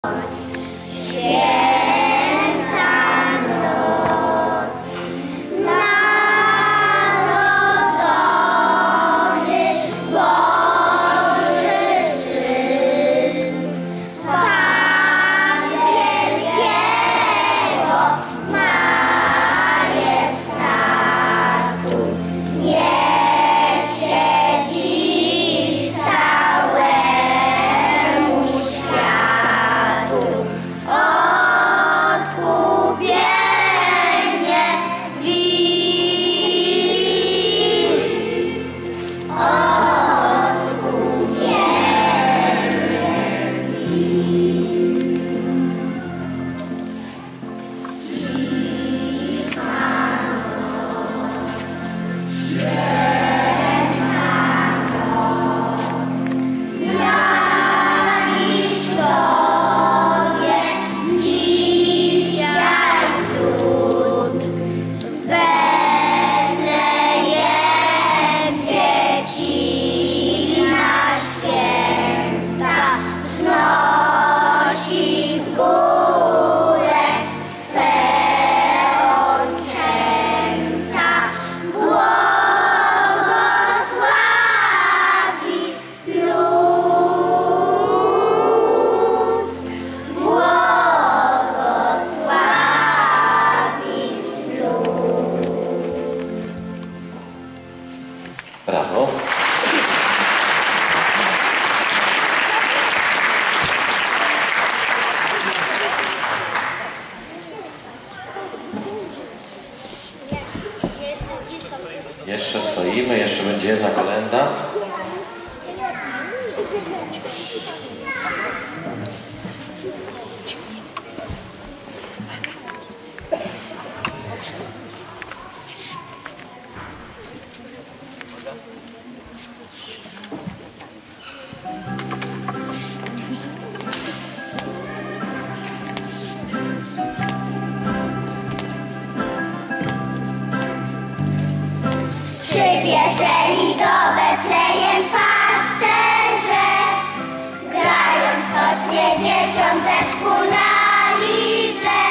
Brawo. Jeszcze stoimy, jeszcze będzie jedna kolenda. Przybierzeli do Betlejem pasterze, grając choćnie dzieciąteczku na lirze.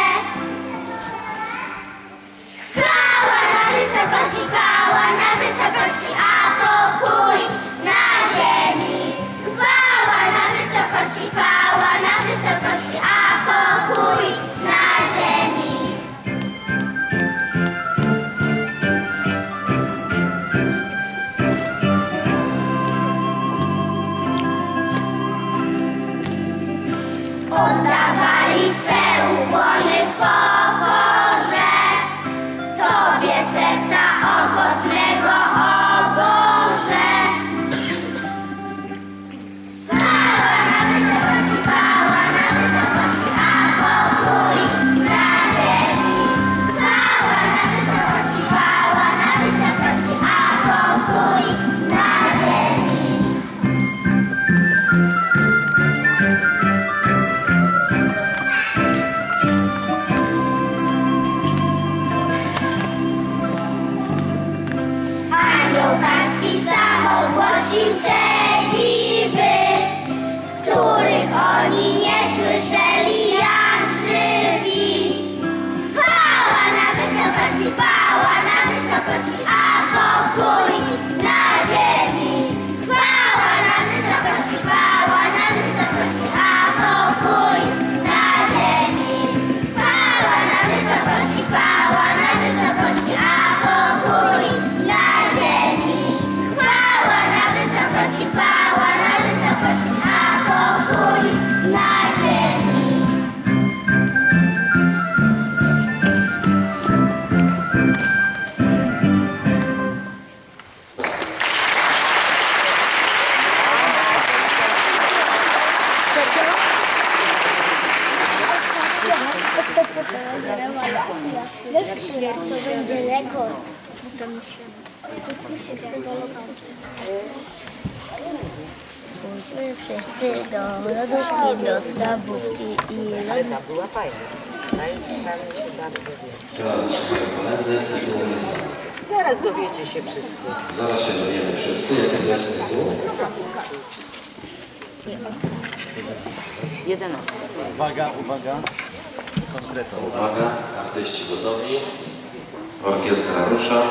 Chwała na wysokości, a pokój na ziemi. Chwała na wysokości, a pokój na ziemi. Oddawali swe ukłony w pokorze Tobie, serca ochotnego, o Boże. Chwała na wysokości, a pokój na ziemi. Chwała na wysokości, a pokój na ziemi. Pański sam ogłosił te dziwy, których oni nie słyszeli jak żywi. Chwała na wysokości, a pokój na ziemi. Chwała na wysokości, a pokój na ziemi. Chwała na wysokości, a pokój na ziemi. Chwała na wysokości, a pokój na ziemi. To będzie rekord. Pójdźmy wszyscy do lodówki, do skarbówki i Ta była fajna. Ta jest bardzo wiele. Zaraz dowiecie się wszyscy. Zaraz się dowiemy wszyscy, jaki to jest tytuł. 11. Uwaga, uwaga. Konkretna. Uwaga, artyści gotowi. Orkiestra rusza.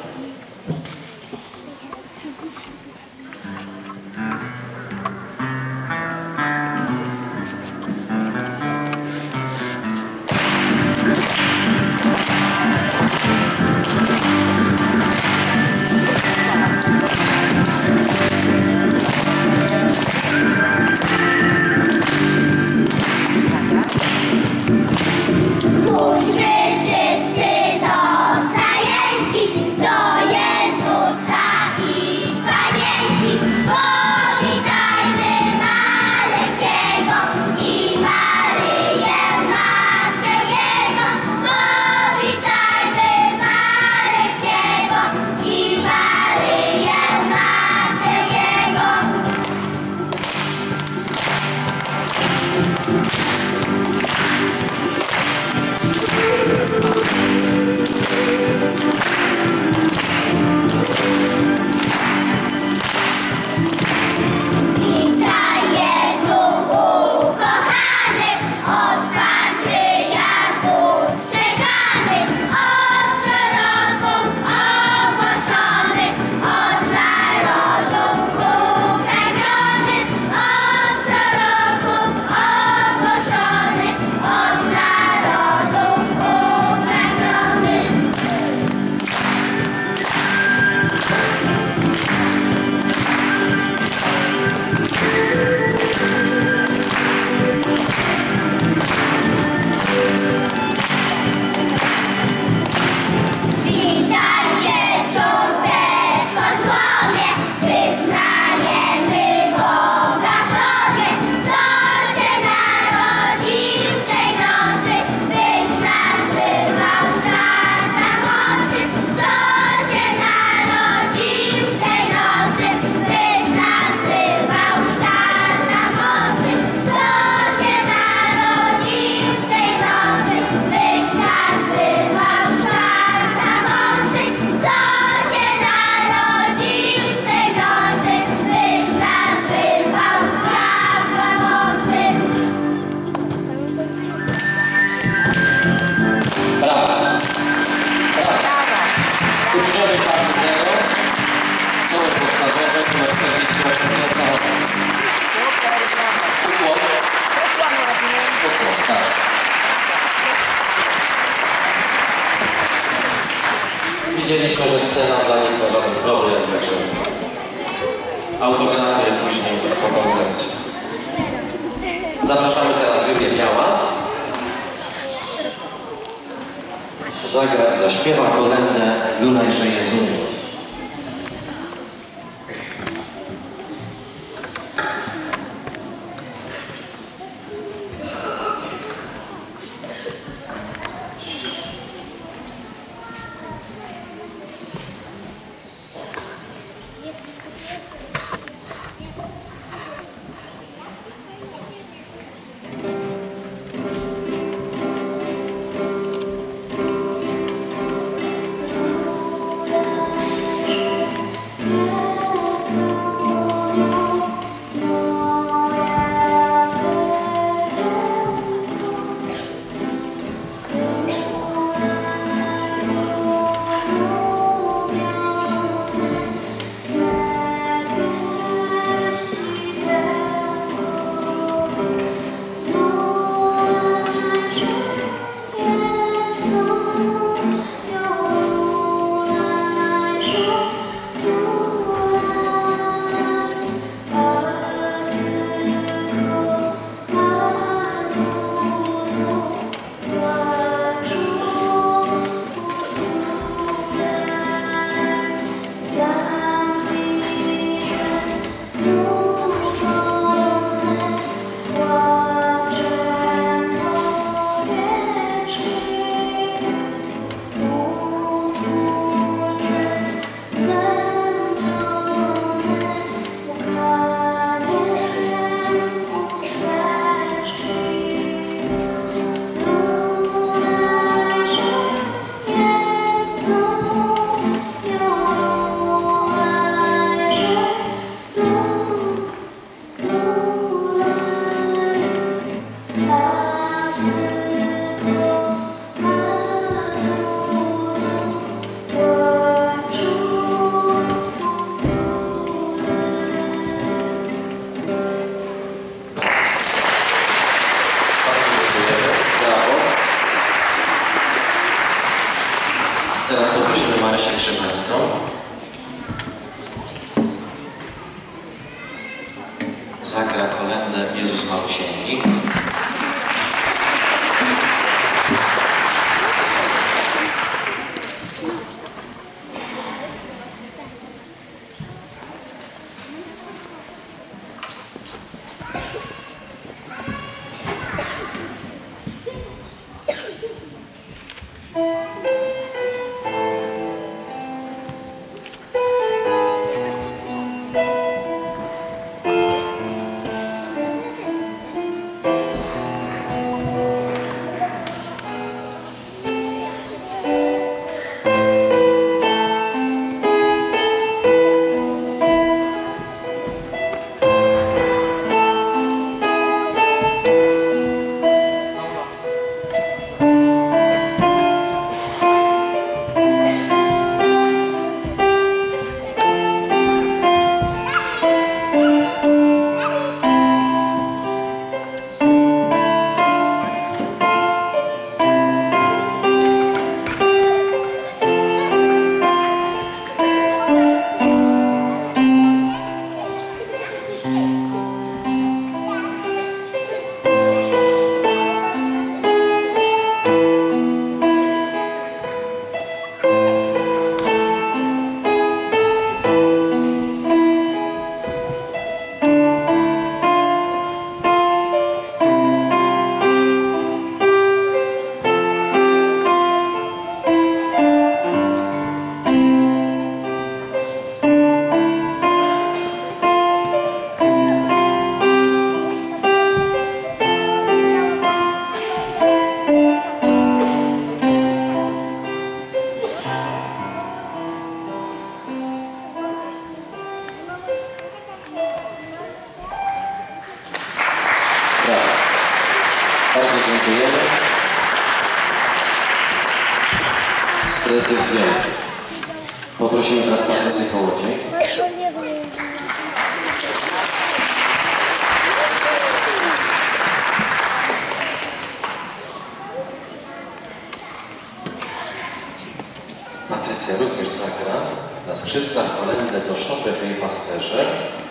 Widzieliśmy, że scena dla nich to żaden problem, także autografy później po koncercie. Zapraszamy teraz Julię Białas. Zagra i zaśpiewa kolędę Lunajże Jezunie. Teraz poprosimy Marysię Trzymańską. Zagra kolędę Jezus Małusieńki. Bardzo dziękujemy. Stres jest wielki. Poprosimy teraz Patrycję Kołodziej. Patrycja również zagra na skrzypcach kolędę do szopy w jej pasterze.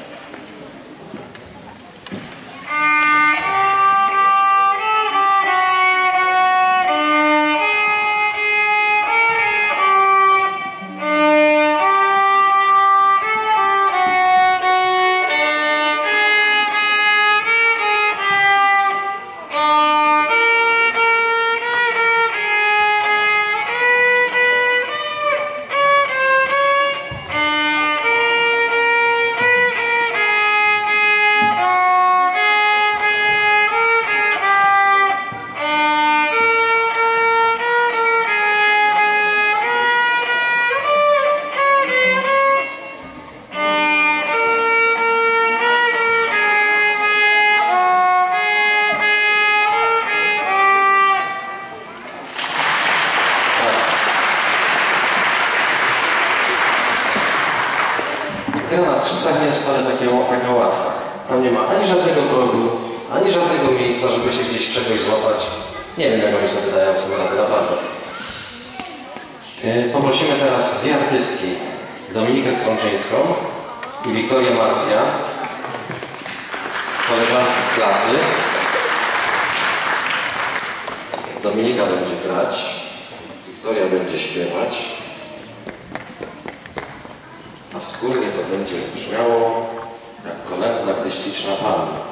Gra na skrzypcach nie jest wcale taka łatwa. Tam nie ma ani żadnego progu, ani żadnego miejsca, żeby się gdzieś czegoś złapać. Nie wiem, jak oni sobie dają sobie radę, naprawdę. Poprosimy teraz dwie artystki, Dominikę Skączyńską i Wiktorię Marcja, koleżanki z klasy. Dominika będzie grać, Wiktoria będzie śpiewać. A wspólnie to będzie brzmiało jak kolęda, gdy śliczna Panna.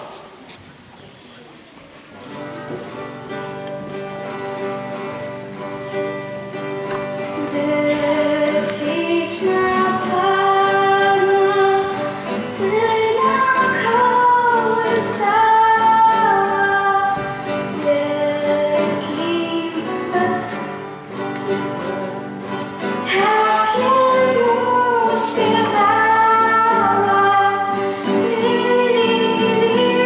Śpiewała, li, li, li.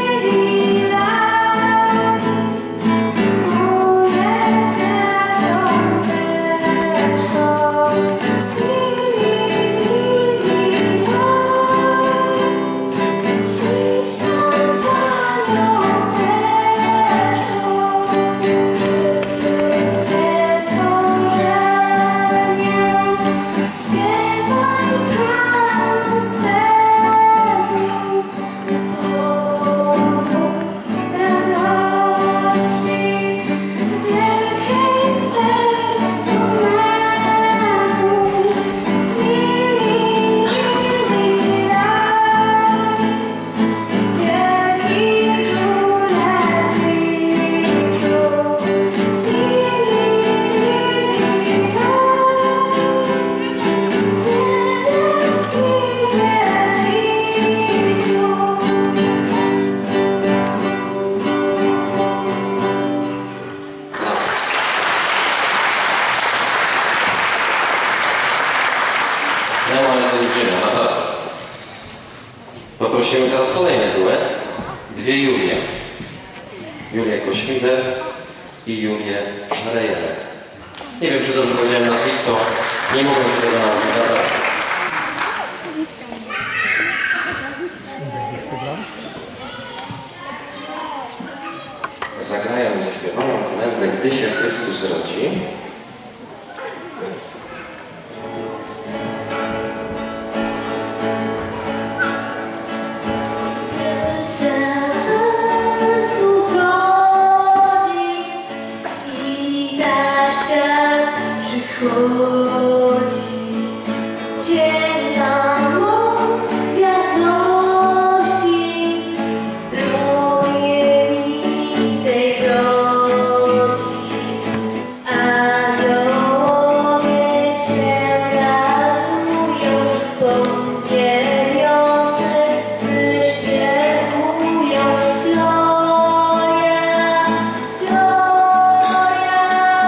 poprosimy teraz kolejny duet. Dwie Julie. Julię Kośmider i Julię Szrejerę. Nie wiem, czy dobrze powiedziałem nazwisko. Nie mogę się tego nauczyć, naprawdę. Zagrają i zaśpiewają kolędę Gdy się Chrystus rodzi. Ciemna noc w jasności promienistej brodzi, aniołowie się radują, pomnieniący wyśpiechują. Gloria, gloria,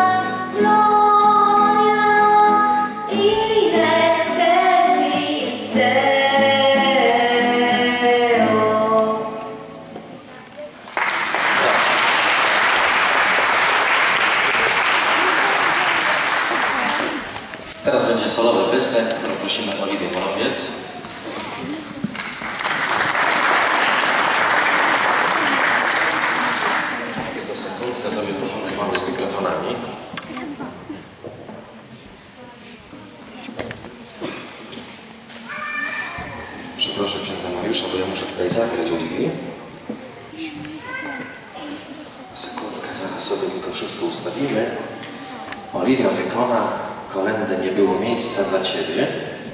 gloria in excelsis Deo. Teraz będzie solowy występ. Prosimy Oliwię Morowiec. Tylko sekundkę, sobie porządek mamy z mikrofonami. Przeproszę księdza Mariusza, bo ja muszę tutaj zagrać Oliwii. Sekundkę, zaraz sobie tylko wszystko ustawimy. Oliwia wykona kolędę Nie było miejsca dla Ciebie.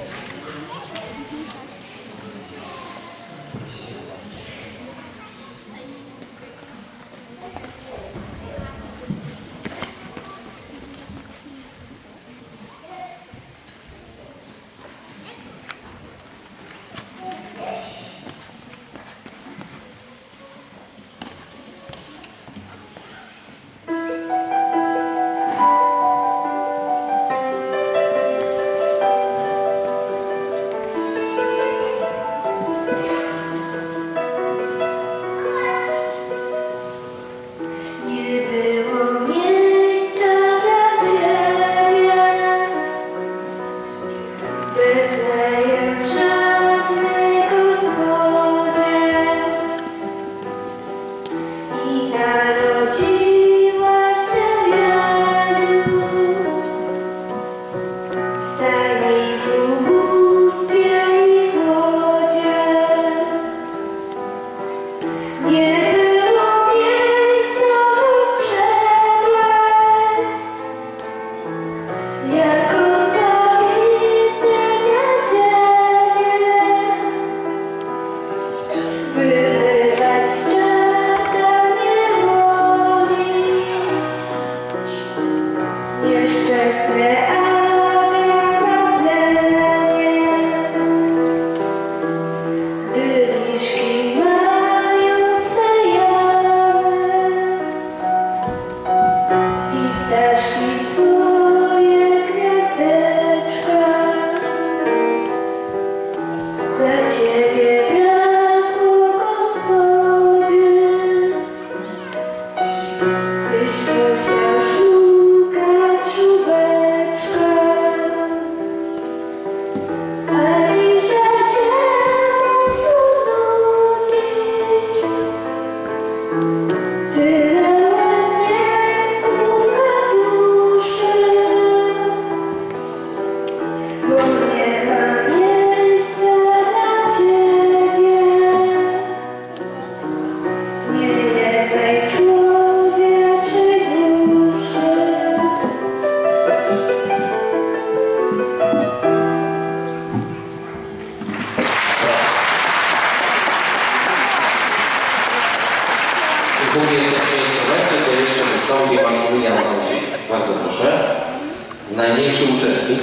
Póki jest to instrumenty, to jeszcze wystąpi Maksymilian Wądzik. Bardzo proszę. Najmniejszy uczestnik.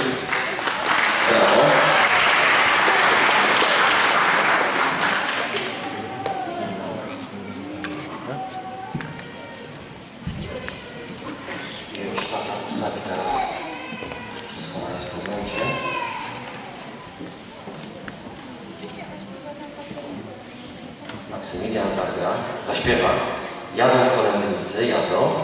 Brawo. Już tata ustawi teraz wszystko na instrumencie. Maksymilian zagra, zaśpiewa. Jadą kolędnicy, jadą.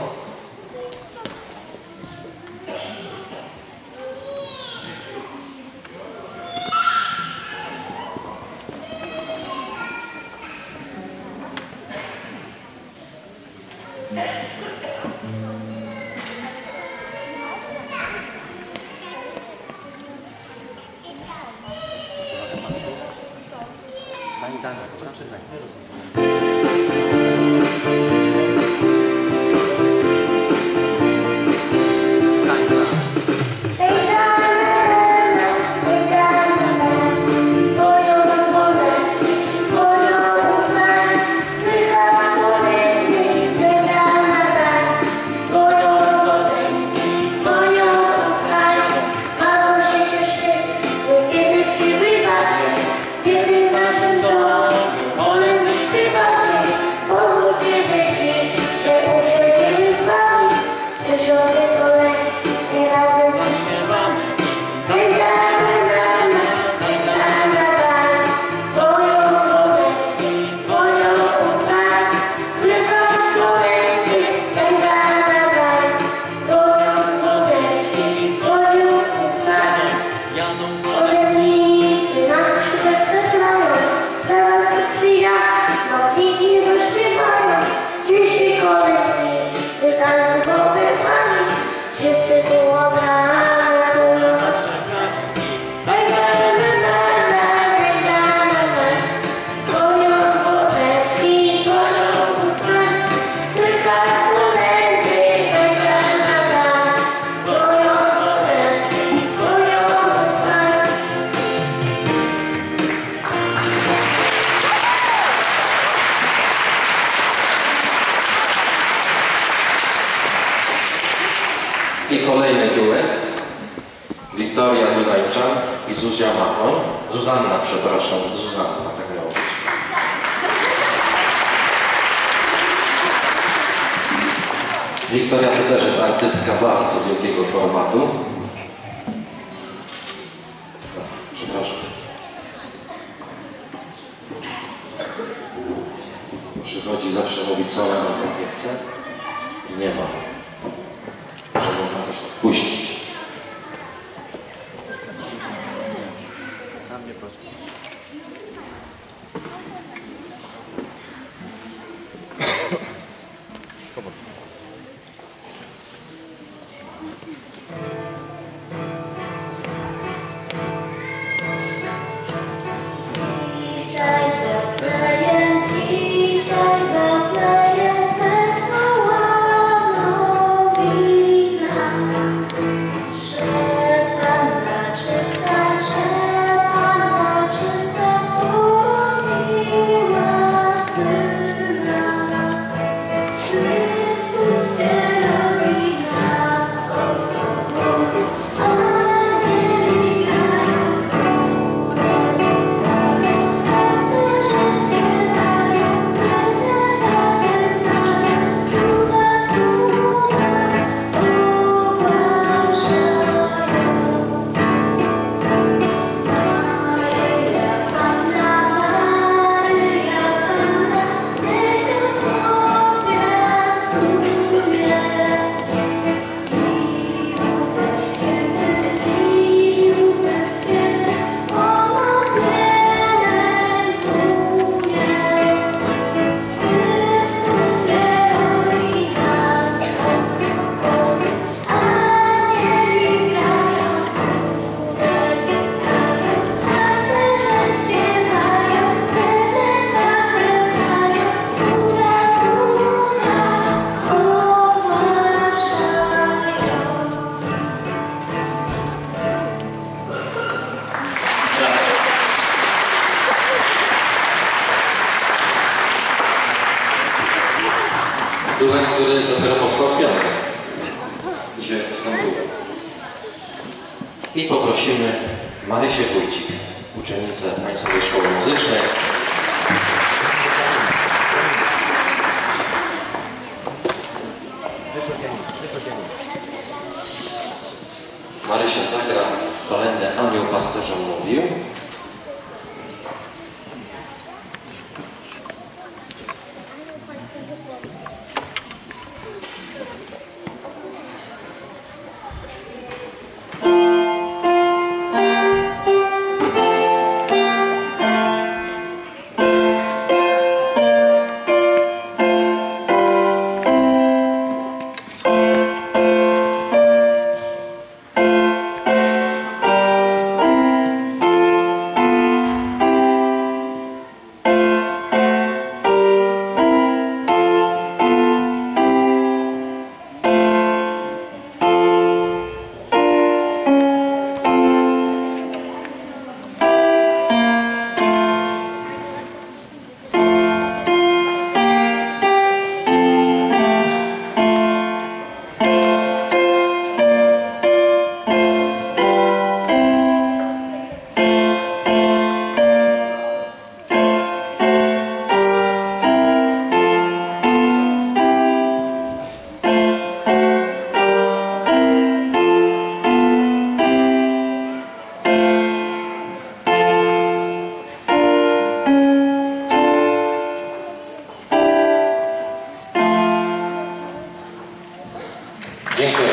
I kolejny duet. Wiktoria Dunajczak i Zuzia Machoń. Zuzanna, przepraszam. Zuzanna, tak miało być. Wiktoria to też jest artystka bardzo wielkiego formatu. Przepraszam. Przychodzi, zawsze mówi co, ja tak nie chcę. I nie ma. Że można coś odpuścić. Na mnie proszę. Duet, który dopiero powstał w piątek. Dzisiaj występuje. I poprosimy Marysię Wójcik, uczennicę Państwowej Szkoły Muzycznej. Marysia zagra kolędę Anioł pasterzom mówił. Dziękuję.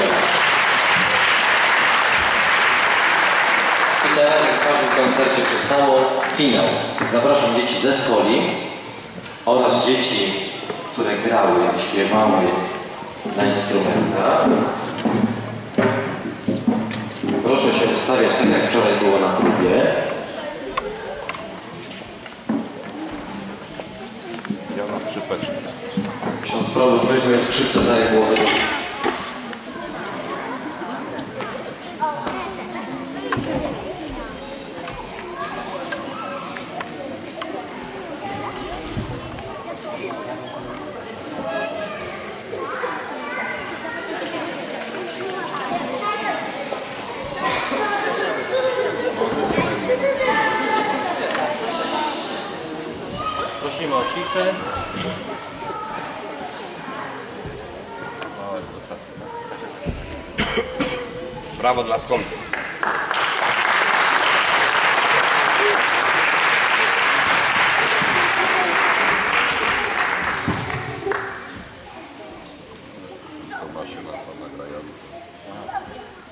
I teraz, jak w każdym koncercie przystało, finał. Zapraszam dzieci ze soli oraz dzieci, które grały, śpiewały na instrumentach. Proszę się ustawiać tak, jak wczoraj było na klubie. Ja na skrzypeczkę. Ksiądz proboszcz weźmie skrzypce, daje głowę. Prosimy o ciszę. Brawo dla skąpy. To ma się nasza nagrająca.